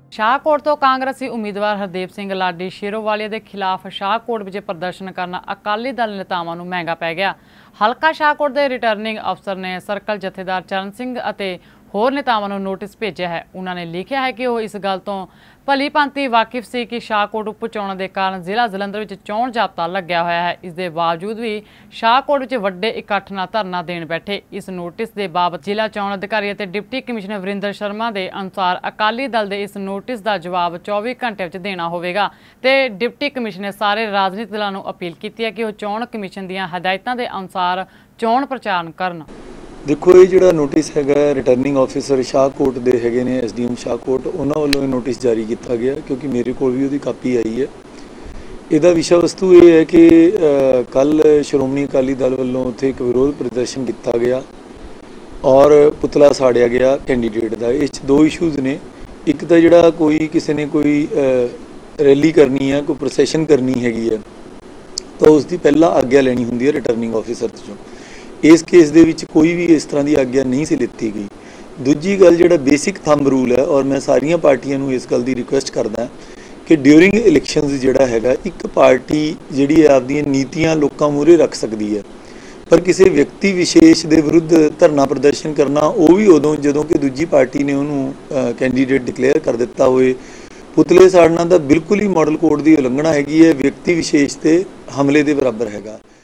शाहकोट तो कांग्रेसी उम्मीदवार हरदीप सिंह लाडी शेरोवालिया के खिलाफ शाहकोट में प्रदर्शन करना अकाली दल नेतावां नूं महंगा पै गया। हलका शाहकोट के रिटर्निंग अफसर ने सर्कल जथेदार चरण सिंह और होर नेतावां नूं नोटिस भेजा है। उन्होंने लिखा है कि वह इस गल तो भली भांति वाकिफ सी कि शाहकोट उप चोणां के कारण जिला जलंधर में चोण जाब्ता लग्या होया है। इस दे बावजूद भी शाहकोट में वड्डे इकट्ठ नाल धरना देण बैठे। इस नोटिस के बाबत जिला चोण अधिकारी और डिप्टी कमिश्नर वरिंदर शर्मा के अनुसार अकाली दल के इस नोटिस का जवाब 24 घंटे में देना होगा। तो डिप्टी कमिश्नर ने सारे राजनीतिक दलों को अपील की है कि वह चोण कमिशन दी हदायतां के अनुसार चोण प्रचार करन। देखो ये जो नोटिस है रिटर्निंग ऑफिसर शाहकोट के है ने SDM शाहकोट उन्होंने वालों नोटिस जारी किया गया, क्योंकि मेरे को भी उसकी कापी आई है। इसका विषय वस्तु ये है कि कल श्रोमणी अकाली दल वालों उत्थे एक विरोध प्रदर्शन किया गया और पुतला साड़िया गया कैंडीडेट का। इस दो इशूज़ ने, एक तो जोड़ा कोई किसी ने कोई रैली करनी है, कोई प्रोसैशन करनी हैगी है, तो उसकी पहला आग्ञा लेनी होंगी है रिटर्निंग ऑफिसर चों। इस केस दे विच कोई भी इस तरह की आग्ञा नहीं सी लिती गई। दूजी गल जिहड़ा बेसिक थंब रूल है, और मैं सारिया पार्टियां नूं इस गल की रिक्वेस्ट करदा कि ड्यूरिंग इलैक्शनस जिहड़ा हैगा एक पार्टी जिहड़ी आपदियां नीतियां लोकां मूहरे रख सकदी है, पर किसी व्यक्ति विशेष के विरुद्ध धरना प्रदर्शन करना वो भी उदों जदों कि दूजी पार्टी ने उन्होंने कैंडीडेट डिकलेयर कर दिता होए। पुतले साड़ना तो बिल्कुल ही मॉडल कोड की उलंघना हैगी है, व्यक्ति विशेष के हमले के बराबर हैगा।